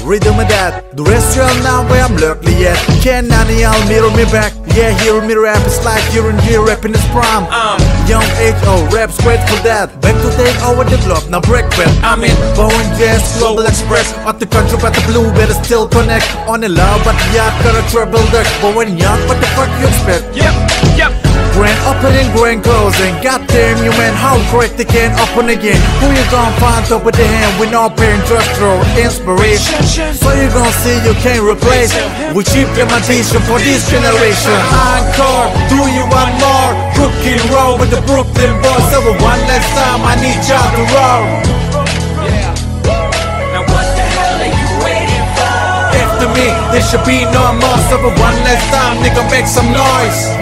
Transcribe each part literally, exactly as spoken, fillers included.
rhythm of that. The restaurant now where I'm lurkly at. Can nanny I'll mirror me back. Yeah, hear me rap, it's like you're in here rapping this prime. um, Young H O, rap's great for that. Back to take over the globe, now breakfast. I'm in Bowen Jazz, Global Express. At the country, but the blue better still connect. On the love, but the yacht got a treble deck. But when young, what the fuck you expect? Yep, yep. Grand opening, grand closing. Goddamn you man, how quick they can open again. Who you gonna find top of the hand with no pain, just throw inspiration? So you gonna see you can't replace it. We cheap imitation for this generation. Encore, do you want more? Cooking roll with the Brooklyn boys. So one last time I need y'all to roll. Yeah. Now what the hell are you waiting for? After me, there should be no more. So one last time, nigga, make some noise.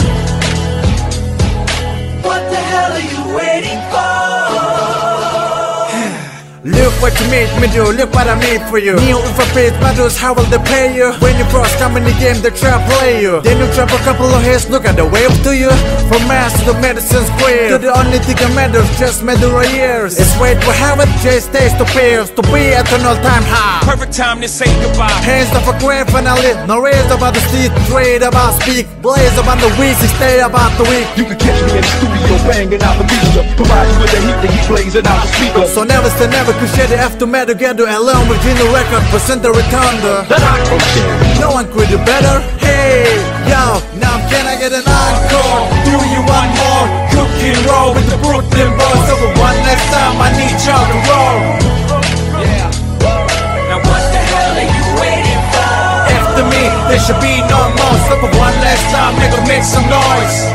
Look what you made me do, look what I made for you. New interface matters, how will they pay you? When you first come in the game, they try to play you. Then you drop a couple of hits, look at the wave to you. From mass to the medicine square, to the only thing that matters, just matter of years. It's wait for heaven, just stays to pairs. To be at an all-time high. Perfect time to say goodbye. Hands up for grand finale. No raise about the street, trade about speak. Blaze about the weeks, stay about the week. You can catch me in the studio banging out the beat. Provide you with the heat that he blazing out the speaker. So never say never, cause share the aftermath together. Alone with the record, present the retonder. No one could do better. Hey, yo, now can I get an encore? Do you want more? Cooking roll with the Brooklyn boys. So for one next time I need y'all to roll. Yeah. Now what the hell are you waiting for? After me, there should be no more. So for one last time, nigga, make some noise.